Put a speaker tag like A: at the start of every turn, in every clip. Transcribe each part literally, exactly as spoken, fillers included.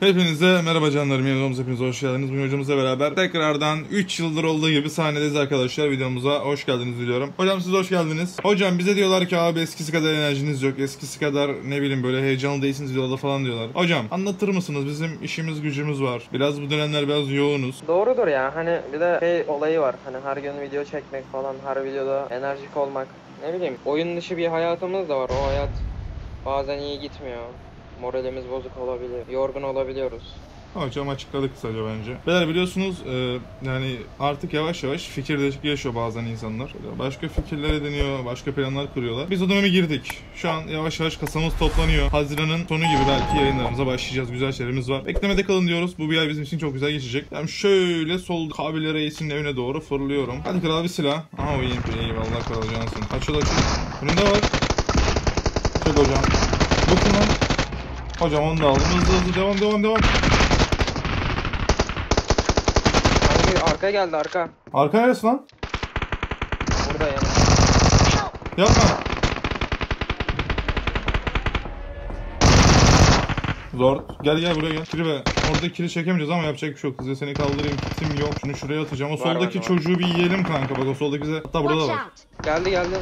A: Hepinize merhaba canlarım, yeni videomuza hepiniz hoş geldiniz. Bugün hocamızla beraber tekrardan üç yıldır olduğu gibi sahnedeyiz arkadaşlar. Videomuza hoş geldiniz diliyorum. Hocam siz hoş geldiniz. Hocam bize diyorlar ki abi eskisi kadar enerjiniz yok, eskisi kadar ne bileyim böyle heyecanlı değilsiniz videoda falan diyorlar. Hocam anlatır mısınız? Bizim işimiz gücümüz var. Biraz bu dönemler biraz yoğunuz.
B: Doğrudur ya, hani bir de şey olayı var, hani her gün video çekmek falan, her videoda enerjik olmak, ne bileyim oyun dışı bir hayatımız da var. O hayat bazen iyi gitmiyor. Moralimiz bozuk olabilir. Yorgun olabiliyoruz.
A: Hocam açıkladık kısaca bence. Beyler biliyorsunuz e, yani artık yavaş yavaş fikir değişikliği yaşıyor bazen insanlar. Başka fikirlere deniyor, başka planlar kuruyorlar. Biz o döneme girdik. Şu an yavaş yavaş kasamız toplanıyor. Haziran'ın sonu gibi belki yayınlarımıza başlayacağız. Güzel şeylerimiz var. Beklemede kalın diyoruz. Bu bir ay bizim için çok güzel geçecek. Yani şöyle sol kabile reisinin evine doğru fırlıyorum. Hadi kral bir silah. Aha o E M P. Eyvallah kral cansın. Açıl açıl. Önünde var. Çek hocam. Bakın lan. Hocam onu da aldım. Hızlı hızlı devam devam devam.
B: Hangi arka geldi arka.
A: Arka neresi lan?
B: Burada yani.
A: Yapma. Zor. Gel gel buraya gel. Kiri be. Orada kiri çekemeyeceğiz ama yapacak bir şey yok. Kızı seni kaldırayım. Kitim yok. Şunu şuraya atacağım. O
B: Var,
A: soldaki
B: var, var.
A: çocuğu bir yiyelim kanka. Bak o soldaki bize. Hatta burada da var.
B: Geldi geldi.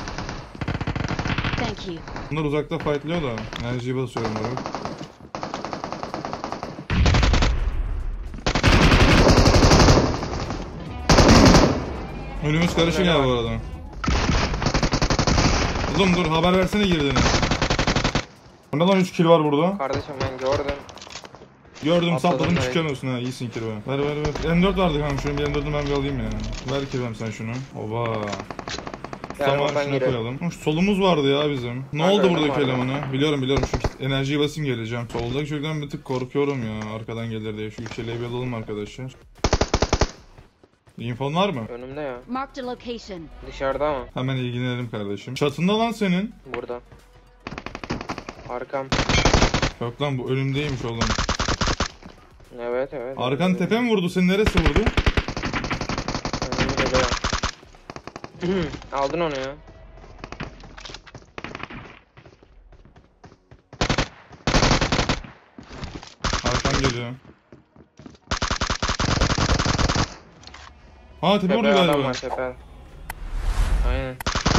C: Thank you.
A: Bunlar uzakta fightlıyor da. Enerjiyi basıyorum bak. Önümüz karışık ya bu arada. Oğlum dur haber versene girdiğini. Bunda lan üç kill var burada.
B: Kardeşim ben gördüm.
A: Gördüm
B: Atladım
A: sapladım
B: direkt.
A: çıkamıyorsun ha, iyisin kirve. Ver ver ver. M dört vardı kanka, şunu bir M dört'ü ben bir alayım ya. Ver kirvem sen şunu. Oba.
B: Yani
A: Tamam
B: oradan
A: şuna
B: girelim.
A: koyalım. Şu solumuz vardı ya bizim. Ne
B: Ben
A: oldu
B: gördüm
A: buradaki
B: vardı.
A: elemanı? Biliyorum biliyorum, şu enerjiyi basayım geleceğim. Soldaki çocuktan bir tık korkuyorum ya, arkadan gelir diye. Şu yükseleye bir alalım arkadaşlar. İnfon var mı?
B: Önümde ya.
C: Marked a location.
B: Dışarıda ama.
A: Hemen ilgilenelim kardeşim. Çatında lan senin.
B: Burada. Arkam.
A: Yok lan bu önümdeymiş oğlum.
B: Evet evet.
A: Arkan
B: evet.
A: tepe mi vurdu? Senin neresi vurdu?
B: Önüm geliyor. Aldın onu ya.
A: Arkan geliyor. Ha tepe vurdu
B: Tepe adam
A: galiba.
B: var tepe. Aynen.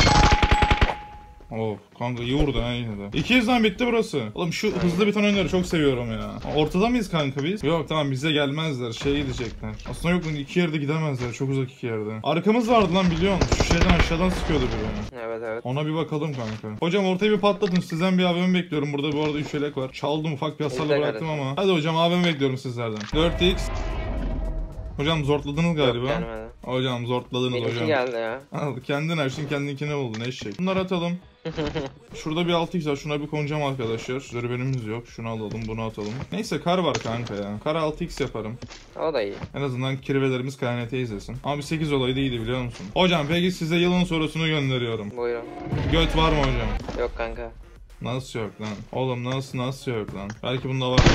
A: Of kanka iyi vurdu ha yine de. İki yüzden bitti burası. Oğlum şu hızlı biten oyunları çok seviyorum ya. Ortada mıyız kanka biz? Yok tamam, bize gelmezler. Şey gidecekler. Aslında yok lan, iki yerde gidemezler. Çok uzak iki yerde. Arkamız vardı lan biliyor musun? Şu şeyden aşağıdan sıkıyordu biri.
B: Evet evet.
A: Ona bir bakalım kanka. Hocam ortayı bir patlatın. Sizden bir A V M bekliyorum. Burada bu arada üç yelek var. Çaldım, ufak bir hasarla
B: Bizde
A: bıraktım
B: kardeşim.
A: ama. Hadi hocam A V M bekliyorum sizlerden. dört x. Hocam zortladınız galiba.
B: Yok gelmedi.
A: Hocam zortladınız
B: Benimki
A: hocam.
B: geldi ya.
A: Al kendin açtın, kendinkine buldun eşek. Bunları atalım. Şurada bir altı x var, şuna bir konacağım arkadaşlar. Dürbünümüz yok, şunu alalım, bunu atalım. Neyse kar var kanka ya. Kar altı x yaparım.
B: O da iyi.
A: En azından kirvelerimiz K N T izlesin. Abi sekiz olayı da iyiydi biliyor musun? Hocam peki size yılın sorusunu gönderiyorum.
B: Buyurun.
A: Göt var mı hocam?
B: Yok kanka.
A: Nasıl yok lan? Oğlum nasıl nasıl yok lan? Belki bunda var.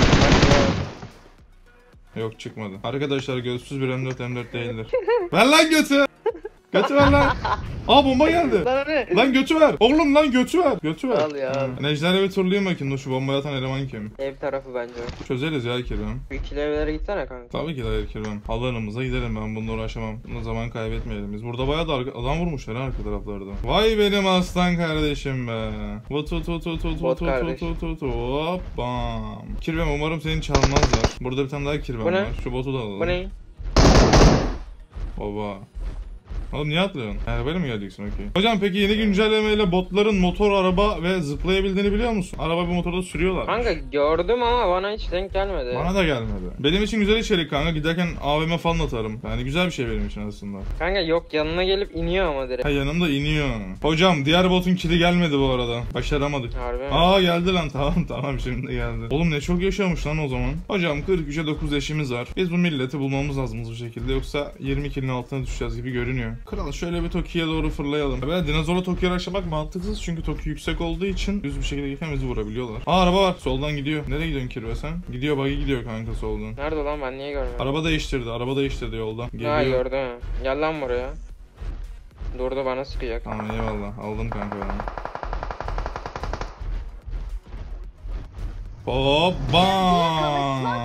A: Yok çıkmadı. Arkadaşlar götsüz bir M dört M dört değildir. Ver lan götü! Götü ver lan! Aa bomba geldi.
B: Lan ne?
A: Lan götü ver. Oğlum lan götü ver. Götü ver.
B: Al ya, al.
A: Necder'e bir turlayayım bakayım. Dur şu bombayı atan eleman kim?
B: Ev tarafı bence.
A: Çözeriz ya Kerem.
B: Bir ikili evlere gitsene kanka.
A: Tabii ki de hayır Kerem. Alanımıza gidelim, ben bununla uğraşamam. Buna zaman kaybetmeyelim biz. Burada bayağı da arka- adam vurmuşlar ha arka taraflarda. Vay benim aslan kardeşim be. Vu tu tu tu tu tu
B: Bot
A: tu
B: kardeş.
A: tu tu tu hop bam. Kirvem umarım seni çalmazlar. Burada bir tane daha kirvem
B: Bu ne?
A: var. Şu botu da alalım.
B: Bu ne?
A: Baba. Oğlum niye atlıyorsun? Arabayla mı geleceksin okey. Hocam peki yeni güncellemeyle botların motor, araba ve zıplayabildiğini biliyor musun? Araba bir motorda sürüyorlar.
B: Kanka gördüm ama bana hiç denk gelmedi.
A: Bana da gelmedi. Benim için güzel içerik kanka. Giderken A V M falan atarım. Yani güzel bir şey benim için aslında.
B: Kanka yok, yanına gelip iniyor ama direkt.
A: Ha yanımda iniyor. Hocam diğer botun kili gelmedi bu arada. Başaramadık.
B: Harbi mi?
A: Aa geldi lan, tamam tamam şimdi geldi. Oğlum ne çok yaşamış lan o zaman. Hocam kırk üçe dokuz eşimiz var. Biz bu milleti bulmamız lazım bu şekilde, yoksa yirmi kilin altına düşeceğiz gibi görünüyor. Kral şöyle bir Toki'ye doğru fırlayalım. Böyle dinozorla Toki'ye araştırmak mantıksız çünkü Toki yüksek olduğu için düz bir şekilde gitken bizi vurabiliyorlar. Aa araba var, soldan gidiyor. Nereye gidiyorsun Kirve sen? Gidiyor, buggy gidiyor kanka soldan.
B: Nerede lan, ben niye görmüyorum?
A: Araba değiştirdi, araba değiştirdi yolda. Geliyor.
B: Ha gördüm. Gel lan buraya. Durdu, bana sıkacak.
A: Tamam eyvallah, aldım kanka ben. Hop bam.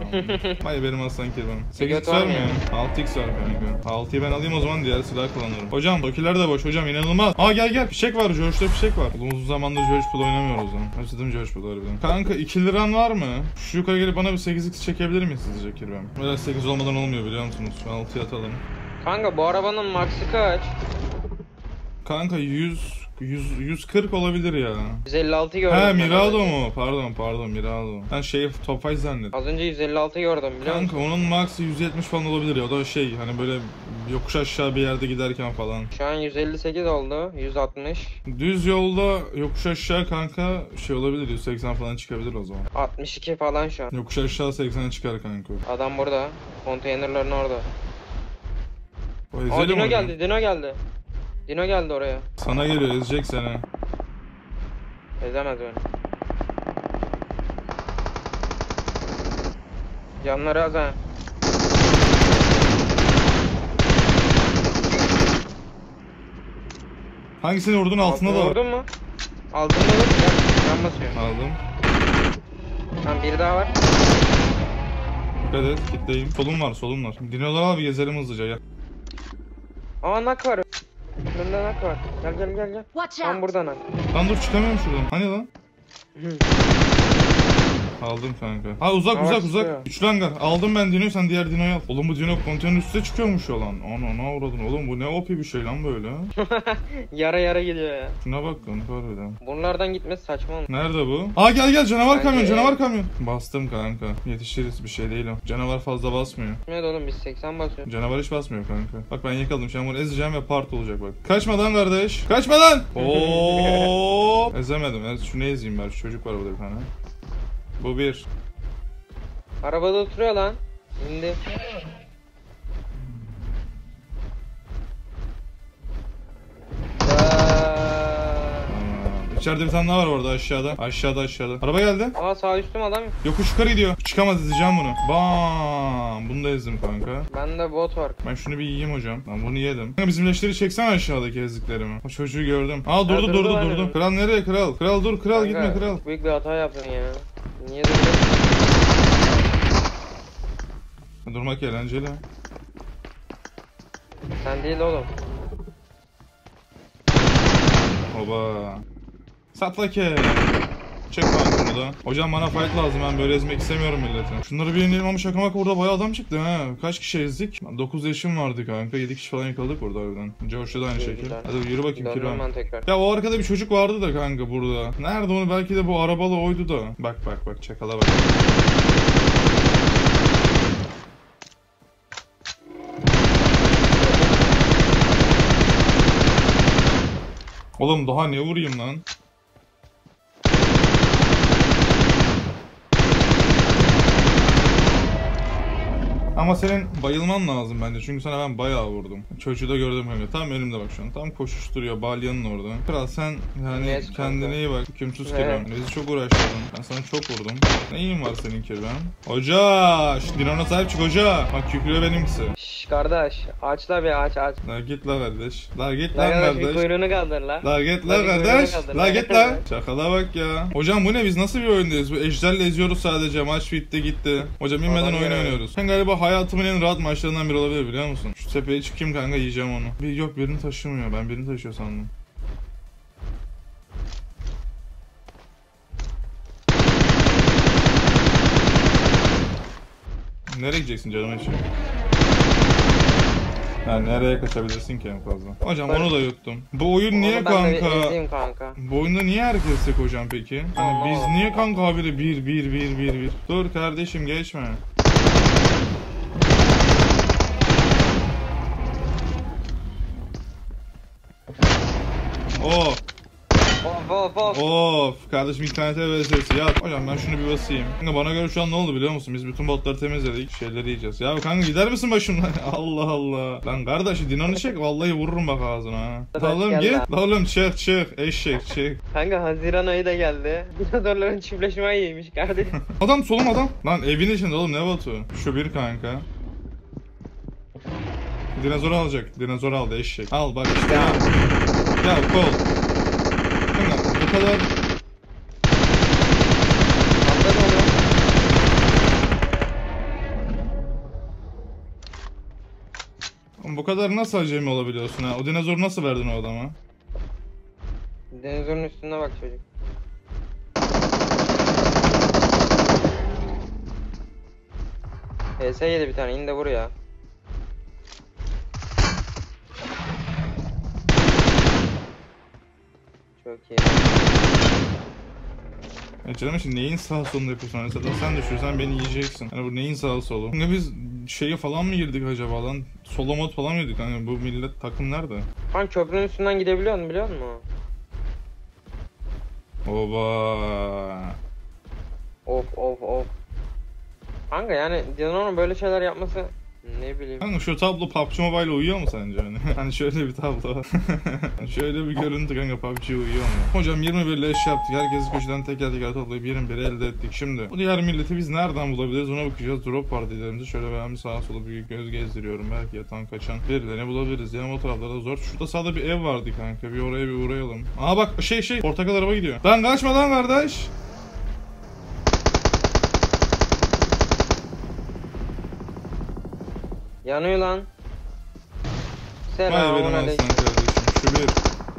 A: Vay benim aslan kirvem. sekiz x
B: var
A: var
B: mı
A: mı
B: ya?
A: ya? altı x var kanka. altıyı ben alayım o zaman, diğer silah kullanırım. Hocam tokiler de boş hocam, inanılmaz. Aa gel gel, fişek var, George'da fişek var. Oğlum uzun zamandır George Pool oynamıyoruz lan. Özledim George Pool'u harbiden. Kanka iki liran var mı? Şu yukarı gelip bana bir sekiz x çekebilir miyiz sizce kirvem? Böyle sekiz olmadan olmuyor biliyor musunuz? Şu altıya atalım.
B: Kanka bu arabanın max'ı kaç?
A: Kanka yüz yüz yüz kırk olabilir ya.
B: yüz elli altı gördüm.
A: He
B: ben
A: Mirado
B: az önce.
A: mu? Pardon pardon Mirado. Ben şey Top Five zannettim.
B: Az önce yüz elli altı gördüm biliyor musun?
A: Kanka onun max'ı yüz yetmiş falan olabilir ya. O da şey hani böyle yokuş aşağı bir yerde giderken falan.
B: Şu an yüz elli sekiz oldu. yüz altmış.
A: Düz yolda yokuş aşağı kanka şey olabilir, yüz seksen falan çıkabilir o zaman.
B: altmış iki falan şu an.
A: Yokuş aşağı seksene çıkar kanka.
B: Adam burada. Konteynerlerin orada.
A: O
B: Aa
A: ezelim
B: Dino
A: onu.
B: geldi, Dino geldi. Dino geldi oraya.
A: Sana geliyor, ezecek seni.
B: Ezemez beni. Canları az ha.
A: Hangisini vurdun? Altında da var.
B: Vurdun mu? Altında da var. Can basıyor.
A: Aldım.
B: Tamam biri daha var.
A: Dikkat et, kitleyim. Solum var, solum var. Dinoları al bir gezelim hızlıca ya.
B: Aa nak var. Önümde nak var. Gel gel gel gel.
C: Watch
B: Tam
C: out!
B: burada nak.
A: Lan dur çıkamıyorum şuradan. Hani lan? Aldım kanka. Ha uzak
B: Yavaş
A: uzak uzak.
B: çıkıyor.
A: Üçlü hangar. Aldım ben Dino'yu, sen diğer Dino'yu al. Oğlum bu Dino konteynerin üstüne çıkıyormuş ya lan. Ana ne uğradın oğlum, bu ne O P bir şey lan böyle.
B: Yara yara gidiyor ya.
A: Şuna bak lan harbiden.
B: Bunlardan gitmesi saçma olmuş.
A: Nerede bu? Aa gel gel, canavar
B: Kanka,
A: kamyon
B: e-
A: canavar kamyon. Bastım kanka. Yetişiriz, bir şey değil o. Canavar fazla basmıyor.
B: Ne oğlum biz seksen basıyoruz.
A: Canavar hiç basmıyor kanka. Bak ben yakaladım, şu an bunu ezeceğim ve part olacak bak. Kaçma lan kardeş. Kaçma lan. Oo. Ezemedim. Ez, şunu ezeyim ben. Şu çocuk var burada bir tane. Bu bir.
B: Arabada oturuyor lan. İndi.
A: Aa, İçeride bir tane daha var orada aşağıda. Aşağıda aşağıda. Araba geldi.
B: Aa sağ üstüm adam.
A: Yokuş yukarı gidiyor. Çıkamaz, ezeceğim bunu. Bam. Bunu da ezdim kanka.
B: Bende bot var.
A: Ben şunu bir yiyeyim hocam. Ben bunu yedim. Kanka bizim leşleri çeksene aşağıdaki ezdiklerimi. O çocuğu gördüm. Aa durdu
B: Ha, durdu
A: durdu
B: lan
A: durdu.
B: dedim.
A: Kral nereye kral? Kral dur kral,
B: Kanka,
A: gitme kral.
B: Büyük bir hata yaptın ya. Niye durdun?
A: Durmak eğlenceli.
B: Sen değil oğlum.
A: Oba. Satlake. Çek bankını da. Hocam bana fight lazım, ben böyle ezmek istemiyorum milleti. Şunları bir inelim ama şaka maka burada bayağı adam çıktı ha. Kaç kişi ezdik? dokuz yaşım vardı kanka, yedi kişi falan yakaladık orada harbiden. George'da da aynı
B: İyi,
A: şekilde.
B: güzel.
A: Hadi yürü bakayım
B: Döndüm
A: Kiram.
B: ben tekrar.
A: Ya o arkada bir çocuk vardı da kanka burada. Nerede onu, belki de bu arabalı oydu da. Bak bak bak, çakala bak. Oğlum daha ne vurayım lan? Ama senin bayılman lazım bence, çünkü sana ben bayağı vurdum. Çocuğu da gördüm kanka. Tam önümde bak şu an. Tam koşuşturuyor balyanın orada. Kral sen yani
B: Yes,
A: kendine
B: kanka.
A: iyi bak. Hükümsüz
B: Evet.
A: kirven. Bizi çok uğraştırdın. Ben sana çok vurdum. Neyin var senin kirven? Hoca! Şu Dinona sahip çık hoca. Bak kükrüyor benimkisi.
B: Şşş kardeş. Aç la bir aç aç.
A: La git la kardeş. La git
B: La
A: lan
B: kardeş bir
A: kardeş.
B: kuyruğunu kaldır la.
A: La git
B: La
A: la
B: bir
A: kardeş.
B: kuyruğunu kaldır,
A: La
B: la.
A: git la. Şakala bak ya. Hocam bu ne, biz nasıl bir oyundayız? Bu ejderle eziyoruz sadece. Maç bitti gitti. Hocam inmeden
B: Adam
A: oyun
B: ya.
A: oynuyoruz. Sen galiba hayatımın en rahat maçlarından biri olabilir biliyor musun? Şu tepeye çıkayım kanka, yiyeceğim onu. Bir, yok birini taşımıyor. Ben birini taşıyor sandım. Nereye gideceksin canım için? Yani nereye kaçabilirsin ki en fazla? Hocam onu da yuttum. Bu oyun niye
B: Onu ben de bir
A: kanka?
B: ezeyim kanka.
A: Bu oyunda niye herkes tek hocam peki? Hani
B: Allah
A: biz
B: Allah.
A: niye kanka habire bir bir bir bir bir? Dur kardeşim geçme. Oh.
B: Of of of.
A: Of kardeşim internete V S S yat. Hocam ben şunu bir basayım. Kanka bana göre şu an ne oldu biliyor musun? Biz bütün botları temizledik. Şeyleri yiyeceğiz. Ya kanka gider misin başımdan? Allah Allah. Lan kardeş Dinon'u çek, vallahi vururum bak ağzına ha.
B: Evet,
A: Oğlum
B: gel
A: git.
B: lan.
A: Oğlum çık çık. Eşek çık.
B: Kanka Haziran ayı da geldi. Dinozorların çiftleşme ayıymış kardeşim.
A: Adam solum adam. Lan evin içinde oğlum, ne botu? Şu bir kanka. Dinozor alacak. Dinozor aldı eşek. Al bak işte.
B: Ya.
A: Ya, ya kol. Kanka bu kadar.
B: Atladı onu.
A: kadar nasıl acemi olabiliyorsun ha? O dinozoru nasıl verdin o adama?
B: Dinozorun üstünde bak çocuk. H S yedi bir tane, in de vur ya. Çok iyi.
A: Ya canım şimdi neyin sağ solunu yapıyorsun? Mesela sen düşürsen beni yiyeceksin. Hani bu neyin sağ solu? Ne biz şeye falan mı girdik acaba lan? Solo mod falan mı girdik? Hani bu millet takım nerede?
B: Lan köprünün üstünden gidebiliyor musun, biliyor musun?
A: Oba.
B: Of of of. Kanka yani Dino'nun böyle şeyler yapması, ne bileyim.
A: Kanka şu tablo P U B G Mobile uyuyor mu sence hani? Hani şöyle bir tablo. Hani şöyle bir görüntü kanka P U B G uyuyor mu? Hocam yirmi bir leş yaptık. Herkesi köşeden teker teker toplayıp yirmi biri elde ettik. Şimdi bu diğer milleti biz nereden bulabiliriz ona bakacağız. Drop partilerimizi şöyle ben bir sağa sola bir göz gezdiriyorum. Belki yatan kaçan birilerini bulabiliriz. Yani o taraflarda zor. Şurada sağda bir ev vardı kanka. Bir oraya bir uğrayalım. Aa bak şey şey portakal araba gidiyor. Lan kaçma lan kardeş.
B: Yanıyor lan.
A: Vay benim
B: Selamun
A: aslan
B: aleyküm.
A: kardeşim. Şu bir.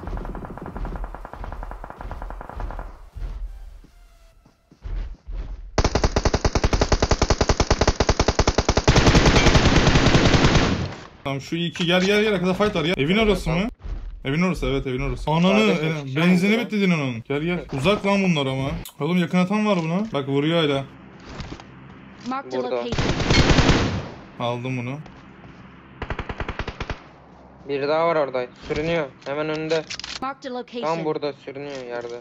A: Tamam şu iki gel gel gel arkada fight var ya. Evin orası mı? Evin orası evet evin orası. Ananı e, benzini bitti din onun. Gel gel. Uzak lan bunlar ama. Oğlum yakın atan var buna. Bak vuruyor hala.
C: Marked a
B: Burada.
C: location.
A: Aldım bunu.
B: Bir daha var orada. Sürünüyor. Hemen önünde.
C: Marked a
B: Tam
C: location.
B: burada sürünüyor yerde.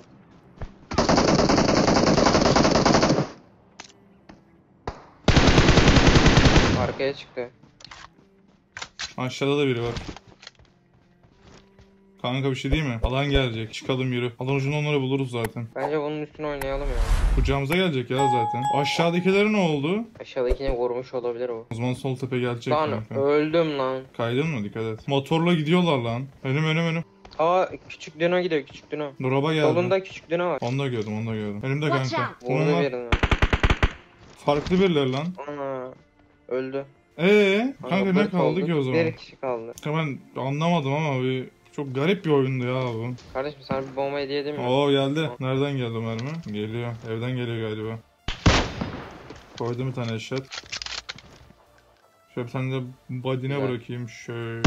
B: Arkaya çıktı.
A: Aşağıda da biri var. Kanka bir şey değil mi? Alan gelecek. Çıkalım yürü. Alan ucunda onları buluruz zaten.
B: Bence bunun üstüne oynayalım ya.
A: Kucağımıza gelecek ya zaten. Aşağıdakileri ne oldu?
B: Aşağıdakini vurmuş olabilir o.
A: O zaman sol tepe gelecek
B: Lan
A: kanka.
B: öldüm lan.
A: Kaydın mı? Dikkat et. Motorla gidiyorlar lan. Önüm önüm önüm.
B: Aa küçük Dino gidiyor, küçük Dino.
A: Drop'a geldi.
B: Solunda küçük Dino var.
A: Onu da gördüm onu da gördüm. Önümde
C: Watch
A: kanka.
C: out.
B: Vurdu
A: Bunlar
B: birini.
A: farklı biriler lan.
B: Ana öldü.
A: Eee kanka
B: Ana,
A: ne
B: dört
A: kaldı
B: oldu.
A: ki o zaman?
B: Bir kişi kaldı.
A: Kanka ben anlamadım ama bir çok garip bir oyundu ya bu.
B: Kardeşim sana bir bomba hediye edeyim mi?
A: Oo geldi. Nereden geldi mermi? Geliyor. Evden geliyor galiba. Koydum bir tane eşyat. Şöyle bir tane de body'ne
B: Güzel.
A: bırakayım şöyle.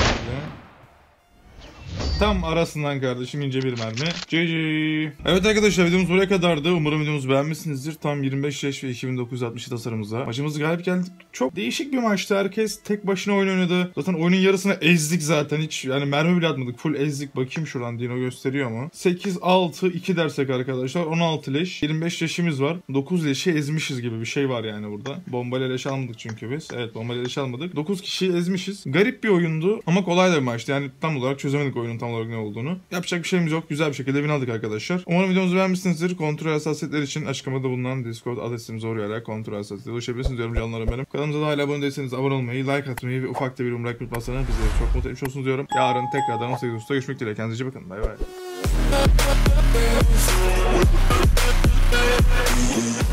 A: Tam arasından kardeşim ince bir mermi. G G. Evet arkadaşlar videomuz buraya kadardı. Umarım videomuzu beğenmişsinizdir. Tam yirmi beş yaş ve iki bin dokuz yüz altmış tasarımımızda. Maçımız galip geldik. Çok değişik bir maçtı. Herkes tek başına oyun oynadı. Zaten oyunun yarısını ezdik zaten. Hiç yani mermi bile atmadık. Full ezdik. Bakayım şuradan Dino gösteriyor mu? sekiz altı iki dersek arkadaşlar. on altı leş. yirmi beş leşimiz var. dokuz leşi ezmişiz gibi bir şey var yani burada. Bombayla leş almadık çünkü biz. Evet bombayla leş almadık. dokuz kişiyi ezmişiz. Garip bir oyundu ama kolay da bir maçtı. Yani tam olarak çözemedik oyunun tam olarak ne olduğunu. Yapacak bir şeyimiz yok. Güzel bir şekilde win aldık arkadaşlar. Umarım videomuzu beğenmişsinizdir. Kontrol hassasiyetleri için açıklamada bulunan Discord adresimize uğrayarak kontrol hassasiyetine ulaşabilirsiniz diyorum canlarım benim. Kanalımıza da hala abone değilseniz abone olmayı, like atmayı ve ufak da bir yorum like unutmazsanız bizi çok mutlu etmiş olsunuz diyorum. Yarın tekrardan on sekiz Ağustos'ta görüşmek dileğiyle. Kendinize iyi bakın. Bay bay.